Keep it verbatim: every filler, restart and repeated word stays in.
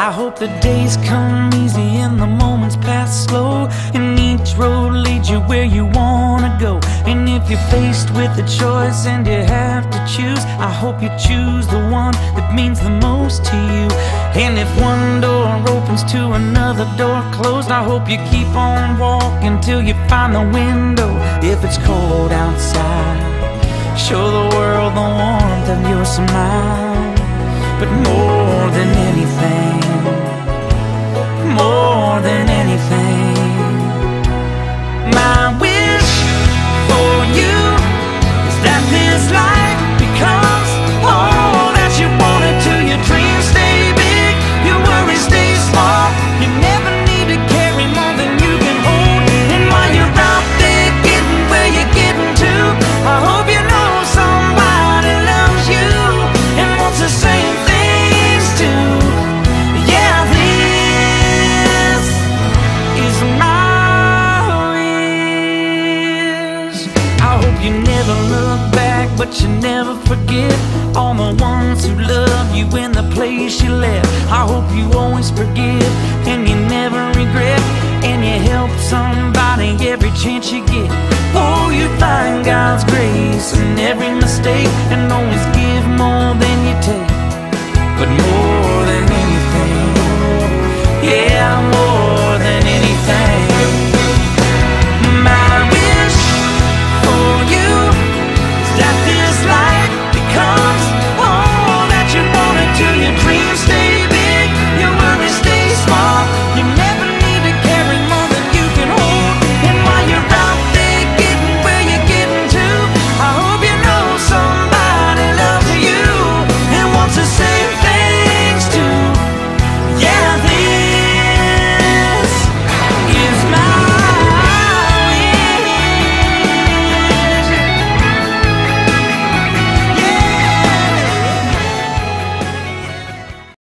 I hope the days come easy and the moments pass slow, and each road leads you where you wanna go. And if you're faced with a choice and you have to choose, I hope you choose the one that means the most to you. And if one door opens to another door closed, I hope you keep on walking till you find the window. If it's cold outside, show the world the warmth of your smile. But more than anything, more than anything, my wish for you is that this life becomes all that you want it to. Your dreams stay big, your worries stay small. You never need to carry more than you can hold. And while you're out there getting where you're getting to, I hope you know somebody loves you and wants the same things too. Yeah, this is my wish. I hope you never look back, but you never forget all the ones who love you in the place you left. I hope you always forgive and you never regret, and you help somebody every chance you get. Oh, you find God's grace in every mistake, and always give more than you take. But more